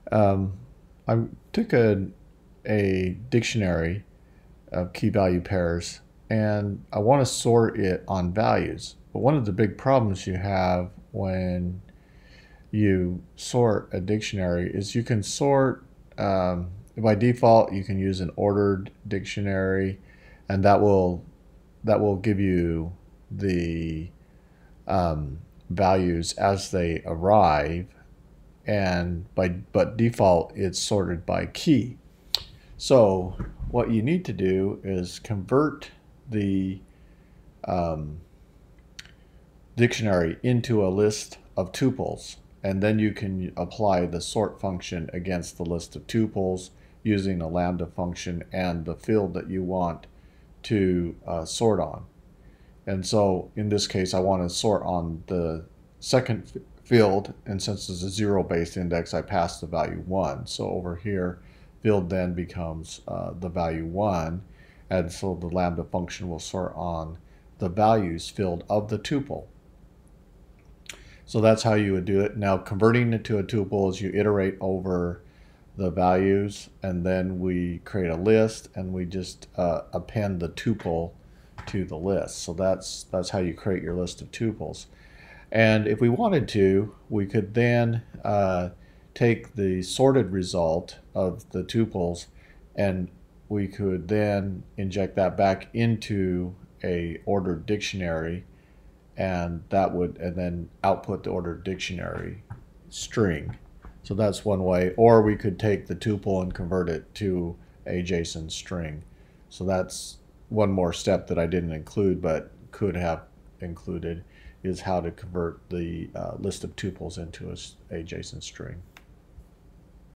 Um, I took a dictionary of key value pairs and I want to sort it on values. But one of the big problems you have when you sort a dictionary is you can sort, by default, you can use an ordered dictionary, and that will give you the values as they arrive, and but default it's sorted by key. So what you need to do is convert the um, dictionary into a list of tuples, and then you can apply the sort function against the list of tuples using a lambda function and the field that you want to sort on. And so in this case, I want to sort on the second field, and since it's a zero-based index, I pass the value 1. So over here, field then becomes the value 1, and so the lambda function will sort on the values field of the tuple. So that's how you would do it. Now converting it to a tuple is you iterate over the values, and then we create a list and we just append the tuple to the list. So that's how you create your list of tuples. And if we wanted to, we could then take the sorted result of the tuples, and we could then inject that back into a ordered dictionary, and then output the ordered dictionary string. So that's one way. Or we could take the tuple and convert it to a JSON string. So that's one more step that I didn't include but could have included, is how to convert the list of tuples into a JSON string.